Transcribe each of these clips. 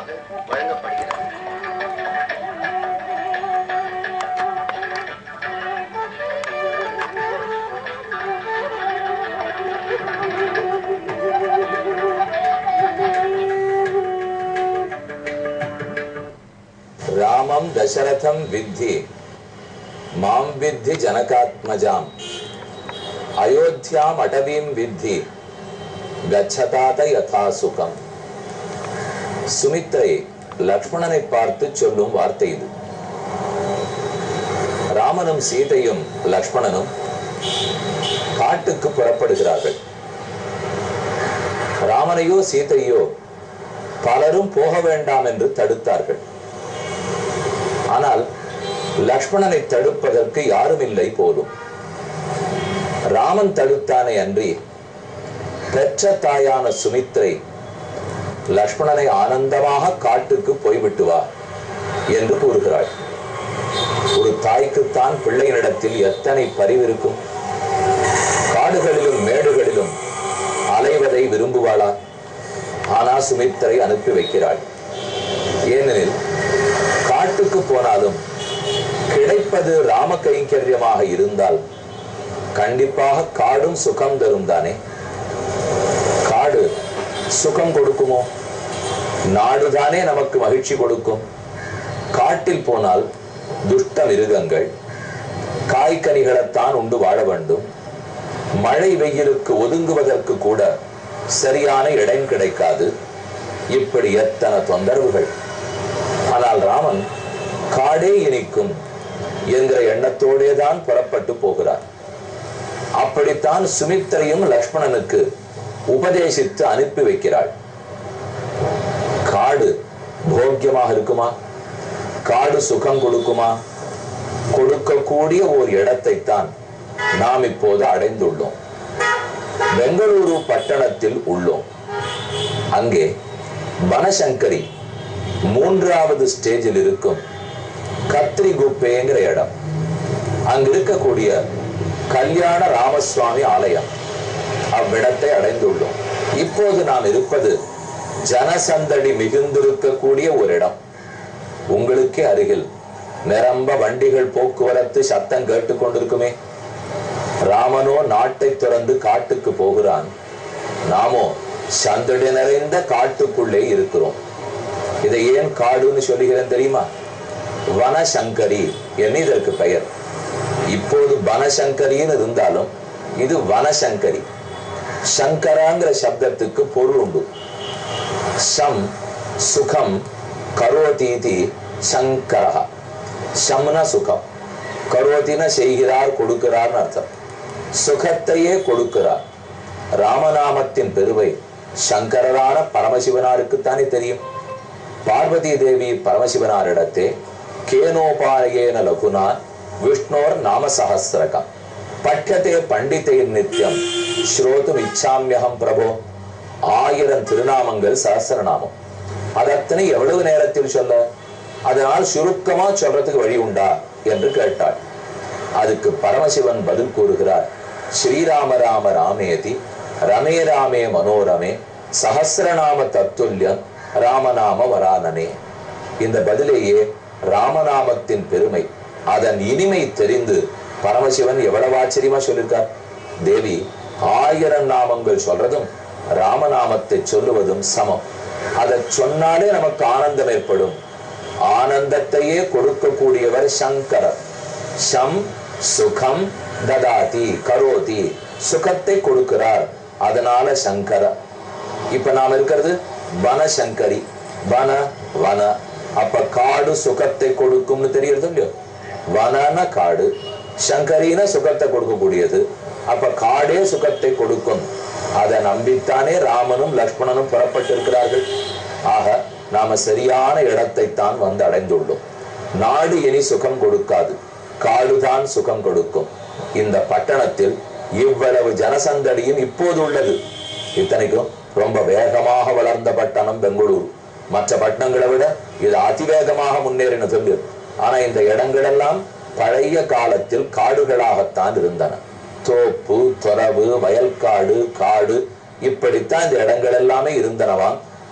மூலமாக வழங்கப்படுகிறது. रामं दशरथं विद्धि मां विद्धि जनकात्मजाम् अयोध्याम् अटवीं विद्धि गच्छतात यथा सुखम्. சுமித்ரை லக்ஷ்மணனை பார்த்து சொல்லும் வார்த்தை இது. ராமனும் சீதையும் லக்ஷ்மணனும் காட்டுக்கு புறப்படுகிறார்கள். ராமனையோ சீதையோ பலரும் போக வேண்டாம் என்று தடுத்தார்கள். ஆனால் லக்ஷ்மணனை தடுப்பதற்கு யாரும் இல்லை போலும். ராமன் தடுத்தானே அன்றி பெற்ற தாயான சுமித்ரை லக்ஷ்மணனை ஆனந்தமாக காட்டுக்கு போய்விட்டு வா என்று கூறுகிறாள். ஒரு தாய்க்குத்தான் பிள்ளையினிடத்தில் எத்தனை பரிவிருக்கும். காடுகளிலும் மேடுகளிலும் அலைவதை விரும்புவாளா? ஆனால் சுமித்ரை அனுப்பி வைக்கிறாள். ஏனெனில் காட்டுக்கு போனாலும் கிடைப்பது ராம கைங்கரியமாக இருந்தால் கண்டிப்பாக காடும் சுகம் தரும் தானே. காடு சுகம் கொடுக்குமோ? நாடுதானே நமக்கு மகிழ்ச்சி கொடுக்கும். காட்டில் போனால் துஷ்ட மிருகங்கள் காய்கனிகளைத்தான் உண்டு வாழ வேண்டும். மழை வெயிலுக்கு ஒதுங்குவதற்கு கூட சரியான இடம் கிடைக்காது. இப்படி எத்தனை தொந்தரவுகள். ஆனால் ராமன் காடே இனிக்கும் என்கிற எண்ணத்தோடேதான் புறப்பட்டு போகிறார். அப்படித்தான் சுமித்ரையும் லக்ஷ்மணனுக்கு உபதேசித்து அனுப்பி வைக்கிறாள். காடு போக்கியமாக இருக்குமா? காடு சுகம் கொடுக்குமா? கொடுக்கக்கூடிய ஒரு இடத்தை தான் நாம் இப்போது அடைந்துள்ளோம். பெங்களூரு பட்டணத்தில் உள்ளோம். அங்கே பனசங்கரி 3வது ஸ்டேஜில் இருக்கும் கத்ரி குப்பேங்கிற இடம். அங்கு இருக்கக்கூடிய கல்யாண ராமசுவாமி ஆலயம், அவ்விடத்தை அடைந்துள்ளோம். இப்போது நாம் இருப்பது ஜனசந்தடி மிகுந்திருக்கக்கூடிய ஒரு இடம். உங்களுக்கே அருகில் நிரம்ப வண்டிகள் போக்குவரத்து சத்தம் கேட்டுக்கொண்டிருக்குமே. ராமனோ நாட்டை துறந்து காட்டுக்கு போகிறான். நாமோ சந்தடி நிறைந்த காட்டுக்குள்ளே இருக்கிறோம். இதை ஏன் காடுன்னு சொல்லுகிறேன் தெரியுமா? வனசங்கரி என்ன இதற்கு பெயர். இப்போது வனசங்கரின்னு இருந்தாலும் இது வனசங்கரி. சங்கராங்கிற சப்தத்துக்கு பொருள் உண்டு. சம் சுகம் கரோதீதி சங்கரஹ. சம்னா சுகம், கரோதின செய்கிறார், கொடுக்கிறார் அர்த்தம். சுகத்தையே கொடுக்கிறார். ராமநாமத்தின் பெருமை சங்கரரான பரமசிவனாருக்குத்தானே தெரியும். பார்வதி தேவி பரமசிவனாரிடத்தே கேனோபாயேன லகுனா விஷ்ணோர் நாம சஹஸ்ரகம் பட்யதே பண்டிதைர் நித்யம் ஸ்ரோதும் இச்சாமியகம் பிரபோ. 1000 திருநாமங்கள் சஹஸ்ரநாமம். அதத்தனை எவ்வளவு நேரத்தில் சொல்ல? அதனால் சுருக்கமா சொல்றதுக்கு வழி உண்டா என்று கேட்டாள். அதுக்கு பரமசிவன் பதில் கூறுகிறார். ஸ்ரீராம ராம ராமேதி ரமே ராமே மனோரமே சஹஸ்ரநாம தத்துல்யம் ராமநாம வரானனே. இந்த பதிலேயே ராமநாமத்தின் பெருமை, அதன் இனிமை தெரிந்து பரமசிவன் எவ்வளவு ஆச்சரியமா சொல்லியிருக்கார். தேவி 1000 நாமங்கள் சொல்றதும் ராமநாமத்தை சொல்லுவதும் சமம். அதை சொன்னாலே நமக்கு ஆனந்தம் ஏற்படும். ஆனந்தத்தையே கொடுக்கக்கூடியவர் சங்கரர். சம் சுகம் ததாதி கரோதி, சுகத்தை கொடுக்கிறார், அதனால சங்கர. இப்ப நாம் இருக்கிறது வனசங்கரி. வன வன அப்ப காடு சுகத்தை கொடுக்கும்னு தெரியுறது இல்லையோ. வனன காடு, சங்கரின சுகத்தை கொடுக்கக்கூடியது. அப்ப காடே சுகத்தை கொடுக்கும். அதை நம்பித்தானே ராமனும் லக்ஷ்மணனும் புறப்பட்டிருக்கிறார்கள். ஆக நாம சரியான இடத்தை தான் வந்து அடைந்துள்ளோம். நாடு இனி சுகம் கொடுக்காது, காடுதான் சுகம் கொடுக்கும். இந்த பட்டணத்தில் இவ்வளவு ஜனசந்தடியும் இப்போது உள்ளது. இத்தனைக்கும் ரொம்ப வேகமாக வளர்ந்த பட்டணம் பெங்களூரு. மற்ற பட்டணங்களை விட இது அதிவேகமாக முன்னேறின சொல்லு. ஆனா இந்த இடங்கள் எல்லாம் பழைய காலத்தில் காடுகளாகத்தான் இருந்தன. தோப்பு, தொரவு, வயல்காடு, காடு, இப்படித்தான் இந்த இடங்கள் எல்லாமே இருந்தனவாம்.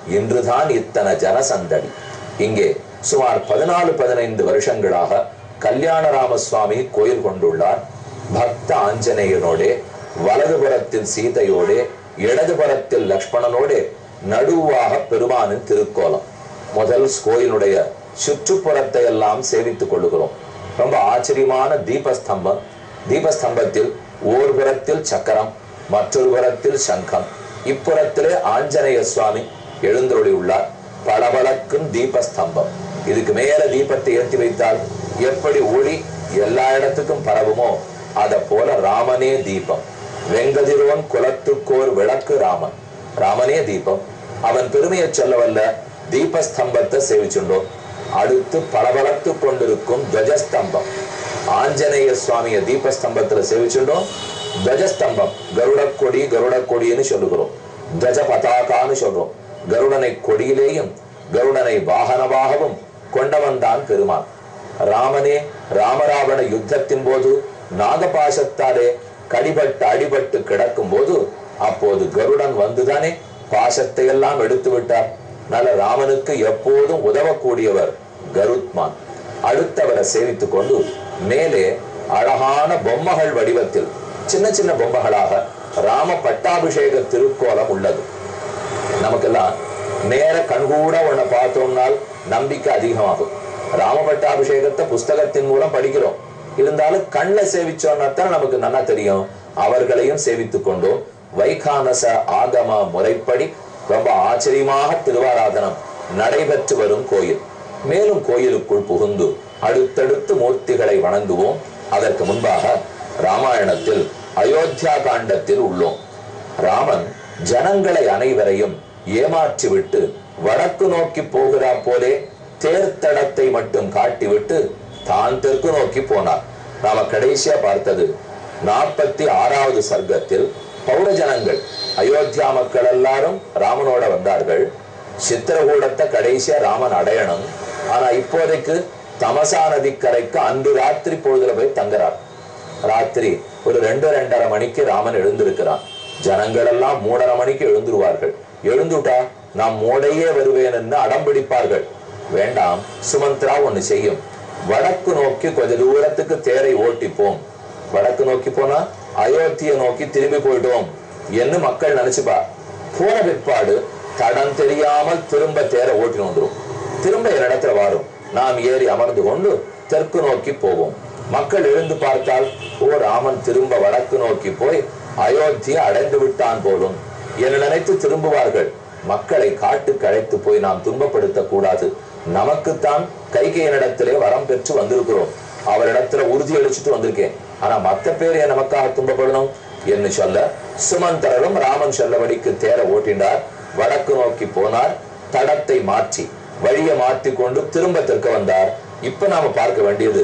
இன்றுதான் இத்தனை ஜனசந்தடி. இங்கே சுமார் 14-15 வருஷங்களாக கல்யாணராமசுவாமி கோயில் கொண்டுள்ளார். பக்த ஆஞ்சநேயனோடே, வலதுபுறத்தில் சீதையோடே, இடதுபுறத்தில் லக்ஷ்மணனோடே, நடுவாக பெருமானின் திருக்கோலம். முதல் கோயிலுடைய சுற்றுப்புறத்தை எல்லாம் சேவித்துக் கொள்ளுகிறோம். ரொம்ப ஆச்சரியமான தீபஸ்தம்பம். தீபஸ்தம்பத்தில் ஓர் புறத்தில் சக்கரம், மற்றொரு புறத்தில் சங்கம், இப்புறத்திலே ஆஞ்சநேய சுவாமி எழுந்தருளி உள்ளார். பளபளக்கும் தீபஸ்தம்பம். இதுக்கு மேல தீபத்தை ஏற்றி வைத்தால் எப்படி ஒளி எல்லா இடத்துக்கும் பரவுமோ அத போல ராமனே தீபம். வெங்கதிரோன் குலத்துக்கோர் விளக்கு ராமன். ராமனே தீபம். அவன் பெருமையை சொல்லவல்ல தீபஸ்தம்பத்தை சேவிச்சுண்டோம். அடுத்து பளபளத்து கொண்டிருக்கும் துவஜஸ்தம்பம். ஆஞ்சநேய சுவாமிய தீபஸ்தம்பத்துல சேவிச்சுண்டோம். துவஜஸ்தம்பம் கருடக்கொடி, கருடக்கொடின்னு சொல்லுகிறோம். துவஜ பதாகான்னு சொல்றோம். கருடனை கொடியிலேயும் கருடனை வாகனமாகவும் கொண்டவன் தான் பெருமான். ராமனே ராமராவண யுத்தத்தின் போது நாகபாசத்தாலே கடிபட்டு அடிபட்டு கிடக்கும் போது அப்போது கருடன் வந்துதானே பாசத்தை எல்லாம் எடுத்து விட்டார். நல்ல ராமனுக்கு எப்போதும் உதவக்கூடியவர் கருத்மான். அடுத்தவரை சேவித்துக் கொண்டு மேலே அழகான பொம்மைகள் வடிவத்தில் சின்ன சின்ன பொம்மைகளாக ராம பட்டாபிஷேக திருக்கோலம் உள்ளது. நமக்கெல்லாம் நேர கண்கூட உன்னை பார்த்தோம்னால் நம்பிக்கை அதிகமாகும். ராம பட்டாபிஷேகத்தை புஸ்தகத்தின் மூலம் படிக்கிறோம். இருந்தாலும் கண்ணை சேவிச்சோன்னா தான் நமக்கு நல்லா தெரியும். அவர்களையும் சேவித்துக் கொண்டோம். வைகானச ஆகம முறைப்படி ரொம்ப ஆச்சரியமாக திருவாராதனம் நடைபெற்று வரும் கோயில். மேலும் கோயிலுக்குள் புகுந்து அடுத்தடுத்து மூர்த்திகளை வணங்குவோம். அதற்கு முன்பாக ராமாயணத்தில் அயோத்தியா காண்டத்தில் உள்ளோம். ராமன் ஜனங்களை அனைவரையும் ஏமாற்றிவிட்டு வடக்கு நோக்கி போகிறார் போலே தேர்த்தடத்தை மட்டும் காட்டிவிட்டு தான் தெற்கு நோக்கி போனார். நாம கடைசியா பார்த்தது 46வது சர்க்கத்தில் பௌரஜனங்கள் அயோத்தியா மக்கள் எல்லாரும் ராமனோட வந்தார்கள். சித்திரகூடத்தை கடைசியா ராமன் அடையணும். ஆனா இப்போதைக்கு தமசா நதிக்கரைக்கு அன்று ராத்திரி பொழுதுல போய் தங்குறார். ராத்திரி ஒரு 2-2:30 மணிக்கு ராமன் எழுந்திருக்கிறான். ஜனங்கள் எல்லாம் 3:30 மணிக்கு எழுந்துருவார்கள். எழுந்துட்டா நான் மோடையே வருவேன் அடம் பிடிப்பார்கள். வேண்டாம், சுமந்திரா ஒண்ணு செய்யும். வடக்கு நோக்கி கொஞ்ச தூரத்துக்கு தேரை ஓட்டிப்போம். வடக்கு நோக்கி போனா அயோத்தியை நோக்கி திரும்பி போயிட்டோம் என்று மக்கள் நினைச்சுப்பா. போன பிற்பாடு தடம் தெரியாமல் திரும்ப தேரை ஓட்டி வந்துடும். திரும்ப இடத்துல வரும். நாம் ஏறி அமர்ந்து கொண்டு தெற்கு நோக்கி போவோம். மக்கள் எழுந்து பார்த்தால் ஓ ராமன் திரும்ப வடக்கு நோக்கி போய் அயோத்தியை அடைந்து விட்டான் போலும் என்று நினைத்து திரும்புவார்கள். மக்களை காட்டுக்கு அழைத்து போய் நாம் துன்பப்படுத்த கூடாது. நமக்குத்தான் கைகேயனிடத்திலே வரம் பெற்று வந்திருக்கிறோம். அவரிடத்துல உறுதி அளிச்சுட்டு வந்திருக்கேன். ஆனா மத்த பேர் நமக்காக துன்பப்படணும் என்று சொல்ல சுமந்தரரும் ராமன் சொல்லபடிக்கு தேர ஓட்டினார். வடக்கு நோக்கி போனார். தடத்தை மாற்றி வழியை மாற்றி கொண்டு திரும்ப தெற்க வந்தார். இப்ப நாம பார்க்க வேண்டியது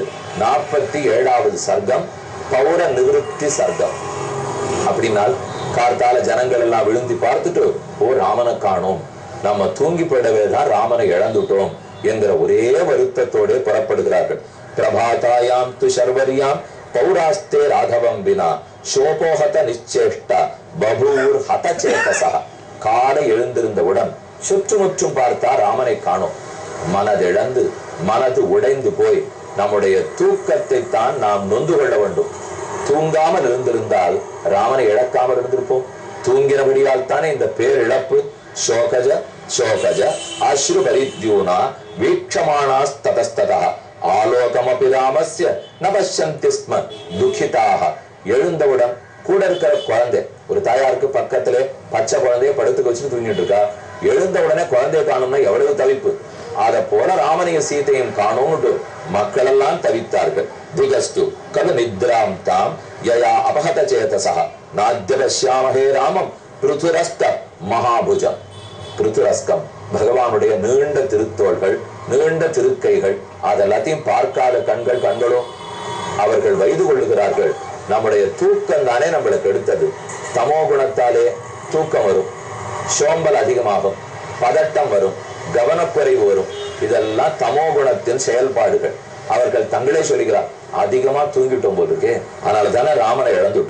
47வது சர்க்கம், பௌர நிவிருத்தி சர்க்கம். அப்படின்னால் கார்த்தால ஜனங்கள் எல்லாம் விழுந்து பார்த்துட்டு ஓ ராமனை காணோம், நம்ம தூங்கி போயிடவேதான் ராமனை இழந்துட்டோம் என்கிற ஒரே வருத்தத்தோட புறப்படுகிறார்கள். பிரபாதாயாம் து சர்வரியாம் பௌராஸ்தே ராகவம் வினா சோபோஹத நிச்சேஷ்டா பபூர் ஹத சேதசா. காலை எழுந்திருந்தவுடன் சுற்றுமுற்றும் பார்த்தா ராமனை காணோம். மனதிழந்து மனது உடைந்து போய் நம்முடைய தூக்கத்தை தான் நாம் நொந்து கொள்ள வேண்டும். தூங்காமல் இருந்திருந்தால் ராமனை இழக்காமல் இருந்திருப்போம். தூங்கினபடியால் தானே இந்த பேரிழப்பு. சோகஜ சோகஜ அஸ்ரு பரித்யூனா வீட்சமானாஸ்ததஸ்ததா ஆலோகமபி ராமஸ்ய ந பஷ்யந்தி ஸ்ம துக்கிதாக. எழுந்தவுடன் கூட இருக்கிற குழந்தை, ஒரு தாயாருக்கு பக்கத்திலே பச்சை குழந்தைய படுத்துக்க வச்சுட்டு தூங்கிட்டு இருக்கா. எழுந்த உடனே குழந்தைய காணும்னா எவ்வளவு தவிப்பு. அத போல ராமனையும் சீதையும் காணோம்னு மக்கள் எல்லாம் தவித்தார்கள். திகஸ்து கது நித்ராம் தாம் யயா அபஹத சேதசா நாத்ய பஷ்யாமஹே ராமம் பிருதுரஸ்த மகாபுஜம். பிருதுரஸ்கம் பகவானுடைய நீண்ட திருத்தோள்கள், நீண்ட திருக்கைகள். அதெல்லாத்தையும் பார்க்காத கண்களும் அவர்கள் வைது கொள்ளுகிறார்கள். நம்முடைய தூக்கம் தானே நம்மளுக்கு எடுத்தது. தமோ குணத்தாலே தூக்கம் வரும், சோம்பல் அதிகமாகும், பதட்டம் வரும், கவனக்குறைவு வரும். இதெல்லாம் தமோ குணத்தின் செயல்பாடுகள். அவர்கள் தங்களே சொல்லுகிறார் அதிகமா தூங்கிட்டோம் போதுக்கே, அதனால தானே ராமனை இழந்துட்டோம்.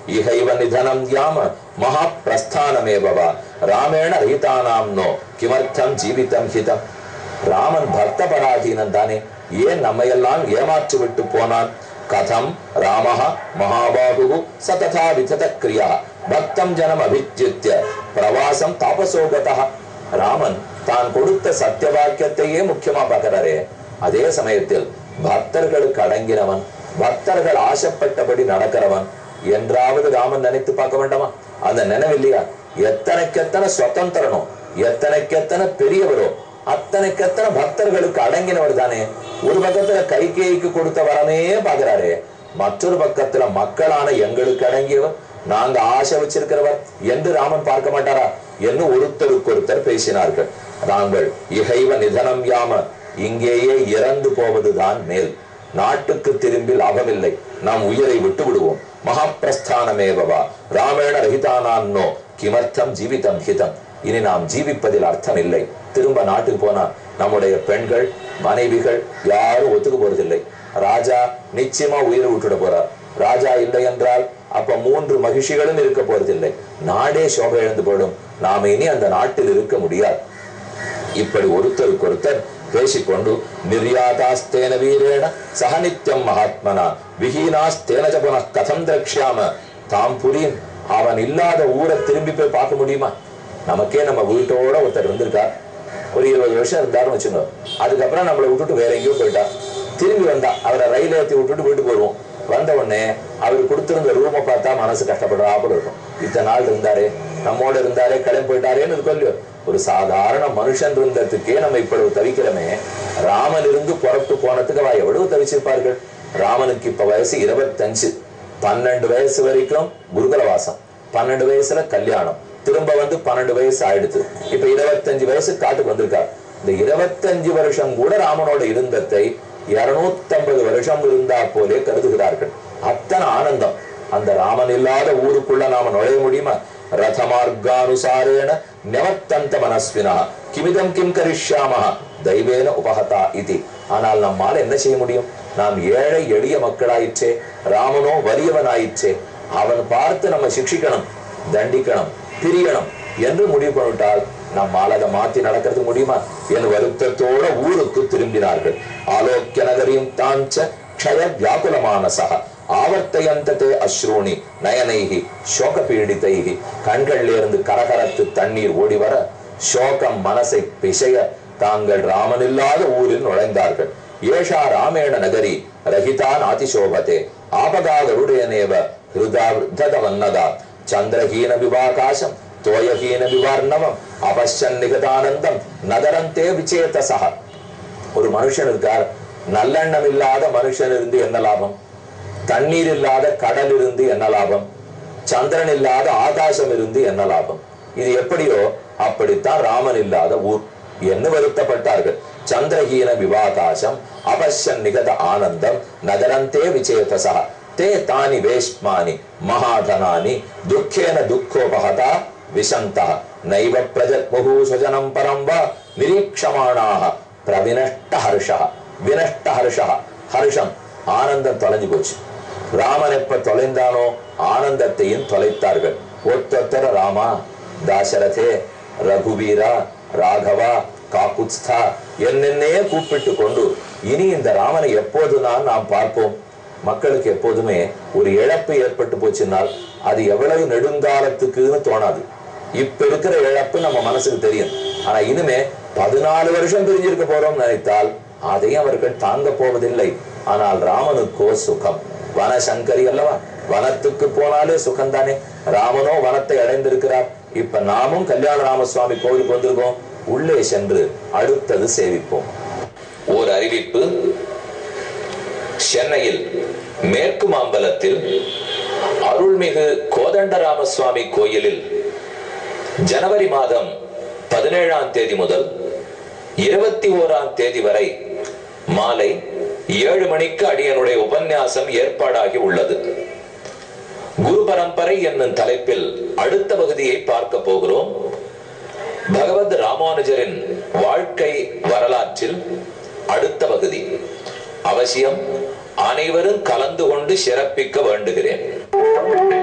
இஹைவ நிதனம் யாம மகாபிரஸ்தானமேவ ராமேண ரஹிதானாம் நோ கிமர்த்தம் ஜீவிதம் ஹிதம். ராமன் பக்த பராதீனன் தானே, ஏன் நம்மையெல்லாம் ஏமாற்றி விட்டு போனான்? கதம் ராமஹ மகாபாகு சததா விதத கிரியா பக்தம் ஜனம் அபித்யுத்ய பிரவாசம் தாபசோகதா. ராமன் தான் கொடுத்த சத்திய வாக்கியத்தையே முக்கியமா பார்க்கிறாரே, அதே சமயத்தில் பக்தர்களுக்கு அடங்கினவன், பக்தர்கள் ஆசைப்பட்டபடி நடக்கிறவன் என்றாவது ராமன் நினைத்து பார்க்க வேண்டாமா? அந்த நினைவில்லையா? எத்தனைக்கெத்தனை சுதந்திரனோ, எத்தனைக்கெத்தனை பெரியவரோ, அத்தனைக்கெத்தனை பக்தர்களுக்கு அடங்கினவர் தானே. ஒரு பக்கத்துல கைகேயிக்கு கொடுத்த வரமே பாக்குறாரு, மற்றொரு பக்கத்துல மக்களான எங்களுக்கு அடங்கியவர், நாங்க ஆசை வச்சிருக்கிறவர் என்று ராமன் பார்க்க மாட்டாரா என்று ஒருத்தருக்கு ஒருத்தர் பேசினார்கள். நாங்கள் இகைவ நிதனம் யாம, இங்கேயே இறந்து போவதுதான் மேல், நாட்டுக்கு திரும்பி லாபமில்லை, நாம் உயிரை விட்டு விடுவோம். மகாபிரஸ்தானமேவா ராமேண ரஹிதானோ கிமர்த்தம் ஜீவிதம் ஹிதம். இனி நாம் ஜீவிப்பதில் அர்த்தம் இல்லை. திரும்ப நாட்டுக்கு போனா நம்முடைய பெண்கள் மனைவிகள் யாரும் ஒத்துக்க போறதில்லை. ராஜா நிச்சயமா உயிரை விட்டுட போறார். ராஜா இல்லை என்றால் அப்ப 3 மகிழ்ச்சிகளும் இருக்க போறதில்லை. நாடே சோபை இழந்து போடும். நாம இனி அந்த நாட்டில் இருக்க முடியாது. இப்படி ஒருத்தருக்கு ஒருத்தர் பேசிக்கொண்டு நிர்யாதாஸ்தேன வீரேன சகநித்யம் மகாத்மனா விஹீனாஸ்தேன புன கதம் திரக்ஷாம தாம் புரியும். அவன் இல்லாத ஊரை திரும்பி போய் பார்க்க முடியுமா? நமக்கே நம்ம வீட்டோட ஒருத்தர் இருந்திருக்கார், ஒரு 20 வருஷம் இருந்தாருன்னு வச்சுக்கோ. அதுக்கப்புறம் நம்மளை விட்டுட்டு வேற எங்கேயோ போயிட்டா, திரும்பி வந்தா அவரை ரயில் ஏற்றி விட்டுட்டு வீட்டுக்கு வருவோம். வந்த உடனே அவர் கொடுத்திருந்த ரூமை பார்த்தா மனசு கஷ்டப்படுறாப்புல இருக்கும். இத்தனை நாள் இருந்தாரே, நம்மோட இருந்தாரே, கிளம்பி போயிட்டாரேன்னு இருக்கும் இல்லையோ. ஒரு சாதாரண மனுஷன் இருந்ததுக்கே நம்ம இவ்வளவு தவிக்கிறோமே, ராமன் இருந்து புறப்பட்டு போனதுக்கு அவ எவ்வளவு தவிச்சிருப்பார்கள். ராமனுக்கு இப்ப வயசு 25, 12 வயசு வரைக்கும் குருகுலவாசம், 12 வயசுல கல்யாணம், திரும்ப வந்து 12 வயசு ஆயிடுச்சு. இப்ப 25 வயசு காட்டுக்கு வந்திருக்கார். இந்த 25 வருஷம் கூட ராமனோட இருந்ததை 250 வருஷம் இருந்தா போலே கருதுகிறார்கள். அத்தனை ஆனந்தம். அந்த ராமன் இல்லாத ஊருக்குள்ள நாம நுழைய முடியுமா? ரதமார்கானுசாரேன நிவர்த்தந்த மனஸ்வினா கிமிதம் கிம் கரிஷ்யாமஹ தெய்வேன உபஹதா இதி. ஆனால் நம்மால் என்ன செய்ய முடியும்? நாம் ஏழை எளிய மக்களாயிற்றே, ராமனோ வலியவனாயிற்றே. அவன் பார்த்து நம்ம சிக்ஷிக்கணும், தண்டிக்கணும், பிரியணும் என்று முடிவு பண்ணிட்டால் நம்மால் அதை மாற்றி நடக்கிறது முடியுமா? என் வருத்தத்தோட ஊருக்கு திரும்பினார்கள். ஆலோக்கிய நகரியும் தாஞ்ச க்ஷய வியாகுலமானசா ஆவர்த்தயந்ததே அஸ்ரூணி நயனைகி சோக பீடிதைகி. கண்கள்ல இருந்து கரகரத்து தண்ணீர் ஓடி வர, சோகம் மனசை பிசைய தாங்கள் ராமன் இல்லாத ஊரில் நுழைந்தார்கள். ஏஷா ராமேண நகரி ரஹிதான் ஆதிசோபதே ஆபகாகருடையனேவ ஹிருதவன்னதா சந்திரஹீன விவாகாசம் தோயஹீன விவார்ணவம் அபஷன் நிகதானந்தம் நகரந்தே விச்சேதசா. ஒரு மனுஷன் இருக்கார், நல்லெண்ணம் இல்லாத மனுஷன் இருந்து என்ன லாபம்? தண்ணீர் இல்லாத கடல் இருந்து என்ன லாபம்? சந்திரன் இல்லாத ஆகாசம் இருந்து என்ன லாபம்? இது எப்படியோ அப்படித்தான் ராமன் இல்லாத ஊர் என்று வருத்தப்பட்டார்கள். சந்திரஹீன விவாகாசம் அபஷன் நிகத ஆனந்தம் நகரந்தே விச்சேதசா தே தானி வேஷ்மானி மகாதனானி துக்கேன துக்கோபஹதா விசந்தா நைவ பிரஜத்முஹு சுஜனம் பரம் வா நிரீக்ஷமாணாஹ பிரவினஷ்ட ஹர்ஷா. வினஷ்ட ஹர்ஷா, ஹர்ஷம் ஆனந்தம் தொலைஞ்சு போச்சு. ராமன் எப்ப தொலைந்தானோ ஆனந்தத்தையும் தொலைத்தார்கள். ஒத்தொத்தர ராமா, தாசரதே, ரகுவீரா, ராகவா, காகுத்ஸ்தா என்னென்னே கூப்பிட்டு கொண்டு இனி இந்த ராமனை எப்போதுதான் நாம் பார்ப்போம். மக்களுக்கு எப்போதுமே ஒரு இழப்பு ஏற்பட்டு போச்சுன்னால் அது எவ்வளவு நெடுங்காலத்துக்குன்னு தோணாது. இப்ப இருக்கிற இழப்பு நம்ம மனசுக்கு தெரியும். ஆனா இனிமே 14 வருஷம் பிரிஞ்சிருக்க போறோம் நினைத்தால் அதையும் அவர்கள் தாங்க போவதில்லை. ஆனால் ராமனுக்கோ சுகம். வனசங்கரி அல்லவா, வனத்துக்கு போனாலே சுகம் தானே. ராமனோ வனத்தை அடைந்திருக்கிறார். இப்ப நாமும் கல்யாண ராமசுவாமி கோவிலுக்கு வந்திருக்கோம். உள்ளே சென்று அடுத்தது சேவிப்போம். ஓர் அறிவிப்பு. சென்னையில் மேற்கு மாம்பலத்தில் அருள்மிகு கோதண்டராமசுவாமி கோயிலில் ஜனவரி மாதம் 17ஆம் தேதி முதல் 21ஆம் தேதி வரை மாலை 7 மணிக்கு அடியனுடைய உபன்யாசம் ஏற்பாடாகி உள்ளது. குரு பரம்பரை என்னும் தலைப்பில் அடுத்த பகுதியை பார்க்க போகிறோம். பகவத் ராமானுஜரின் வாழ்க்கை வரலாற்றில் அடுத்த பகுதி. அவசியம் அனைவரும் கலந்து கொண்டு சிறப்பிக்க வேண்டுகிறேன்.